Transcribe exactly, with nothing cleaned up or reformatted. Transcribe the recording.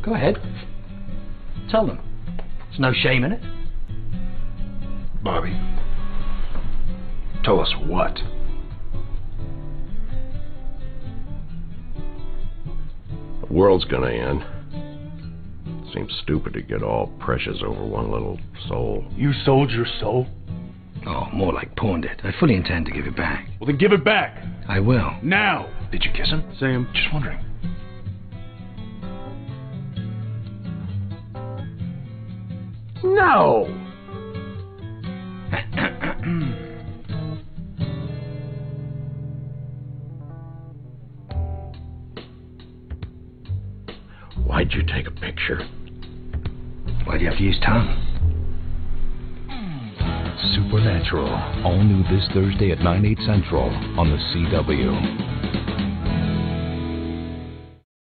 Go ahead. Tell them. There's no shame in it. Bobby, tell us what? The world's gonna end. Seems stupid to get all precious over one little soul. You sold your soul? Oh, more like pawned it. I fully intend to give it back. Well, then give it back. I will. Now. Did you kiss him? Sam. Just wondering. No! Why'd you take a picture? Why'd you have to use tongue? Supernatural, all new this Thursday at nine, eight central on the C W.